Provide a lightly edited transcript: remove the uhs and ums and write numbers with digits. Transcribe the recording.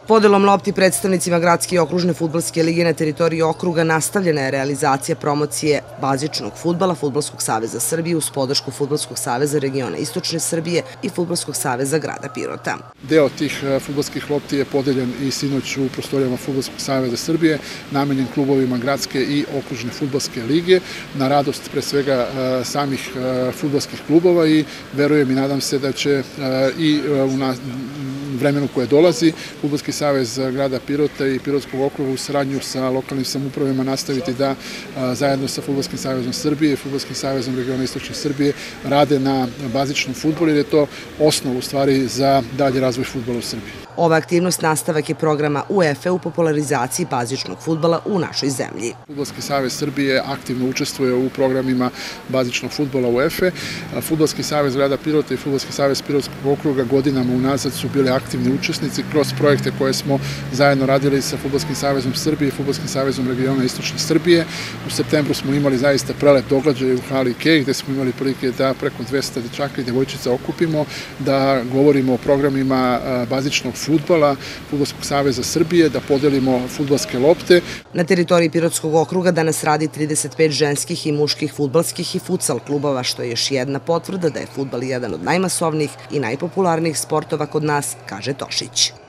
Podelom lopti predstavnicima Gradske i okružne fudbalske lige na teritoriji okruga nastavljena je realizacija promocije bazičnog fudbala Fudbalskog saveza Srbije uz podršku Fudbalskog saveza regiona Istočne Srbije i Fudbalskog saveza grada Pirota. Deo tih fudbalskih lopti je podeljen i sinoć u prostorijama Fudbalskog saveza Srbije, namenjen klubovima Gradske i okružne fudbalske lige, na radost pre svega samih fudbalskih klubova i verujem i nadam se da će i u vremenu koje dolazi Fudbalski savez grada Pirota i Pirotskog okruga u saradnju sa lokalnim samoupravama nastaviti da zajedno sa Fudbalskim savezom Srbije i Fudbalskim savezom regiona Istočne Srbije rade na bazičnom fudbalu jer je to osnov u stvari za dalji razvoj fudbala u Srbiji. Ova aktivnost nastavak je programa UEFA u popularizaciji bazičnog fudbala u našoj zemlji. Fudbalski savez Srbije aktivno učestvuje u programima bazičnog fudbala UEFA. Fudbalski savez grada Pirota i Fudbalski savez Pirotskog okruga godinama unazad su bili aktivni učesnici kroz projekte koje smo zajedno radili sa Fudbalskim savezom Srbije i Fudbalskim savezom regiona Istočne Srbije. U septembru smo imali zaista prelep događaj u hali Kej gde smo imali prilike da preko 200 dečaka i devojčica okupimo, da govorimo o programima bazičnog fudbala Fudbalskog saveza Srbije, da podelimo fudbalske lopte. Na teritoriji Pirotskog okruga danas radi 35 ženskih i muških fudbalskih i futsal klubova, što je još jedna potvrda da je fudbal jedan od najmasovnijih i najpopularnijih sportova kod nas, kaže Tošić.